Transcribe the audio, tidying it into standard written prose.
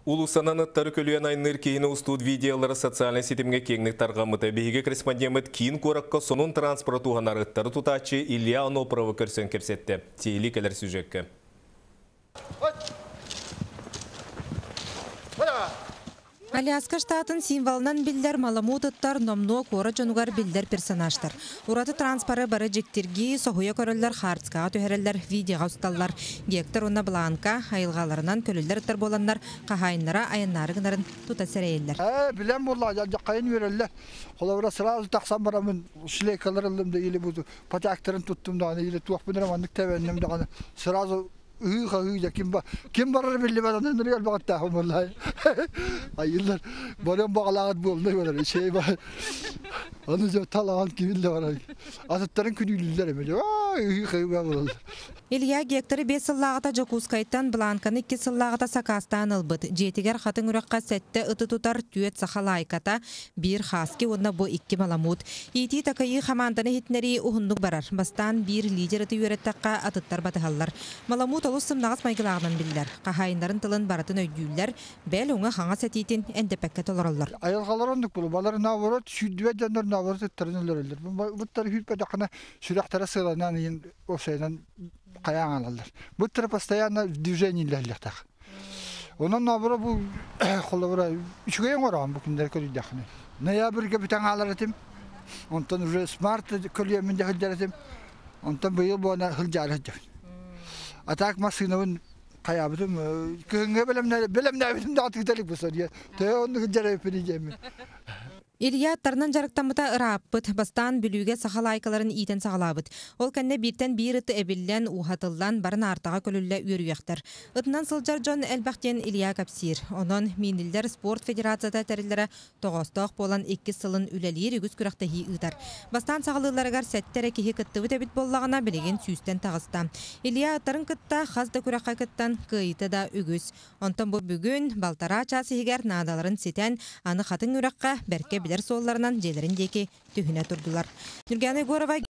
Улусананаттары көлуен айныр кейіні ұстуд видеолары социальный сетімге кеңнік тарғамыты. Бейге корреспондент кейін қораққа сонун транспортуған арыттары тұтачы Илья Онопровы көрсен кепсетті. Тейілі келер сюжетке. Аляска штатын символынан билдер маламутыттар номно кора жонугар билдер персонажтар. Ураты транспары бары жектерги сохуя көрөллөр хартска төһөрөллөр видеога усталлар. Гектор уна бланка айылгаларынан көлөллөр боланнар кахайнара аяннарыгнарын тута серейлер. Билем булла жакайын береллер. Колобра сразу таксам барамын шлейкаларымды или бу патактарын туттум да или туак бинер мандык тебеннем да сразу Kim barar belli ben nereye bakta vallahi. Ayıllar böyle bağlagat buldu böyle şey var. Onu da talan kimille var. Atların küdüller mi? Илья гектары 5 сыллағыта Жокускайттан Бланканы 2 сыллағыта Сакастан ылбыт. Жетігер қатын үраққа сәтті ұты тұтар түйет сақалайката бір хаски онна бұ 2 маламут. Еті такайы хаманданы хетнері ұхындық барар. Бастан бір лидер ұты үйреттаққа атыттар батығалар. Маламут олы сымнағыз майгылағынан білдер. Қахайындарын тылын баратын өйдюйлер бәл оңа хаңа сәтейтін әндепәкке толыралар. Ayalgalar onluk bulu. Baları navarat, südüve canlar navarat ettirinler. Bunları hüpede akına sürektere sığlanan o şeyden kayan alırlar. Bu tür постоянно движениелер так. Onun nabara bu kolabora üç gün oran bu günler köydüğüne. Noyabrga bir tane alırdım. Ondan уже smart kölyeminde hıldırdım. Ondan bu yıl bu ana hılcardım. Atak maskinavın kayabıdım. Kınga bilemne dağıtıktalık bu soruya. Te onu hılcara yapacağım. Илья тарнан жарықтамыта ыраппыт, бастан бүлüge сахалайкаларын итен сағалабыт. Ол кәнне біртен бір ыты әбіллен ухатылдан барын артаға көлілі өрüяқтар.Ытынан сылжар жон әлбәқтен Илья капсир. Онын Минилдер спорт федерацията тәрілері тоғыстық болан 2 сылын үлелер үгіз күрақтахи ұтар. Бастан сағалыларығар сәттері кехе кыттыбыт әбіт боллағына білеген сүйістен тағыста. Илья аттарын кытта хазда күраққа кыттан кыйты да үгіз. Онтан бұл бүгін балтара часы хигер надаларын сетен аны қатын үраққа бәрке білер солларынан желеріндеки түйіне тұрдылар. Нұрганы Горова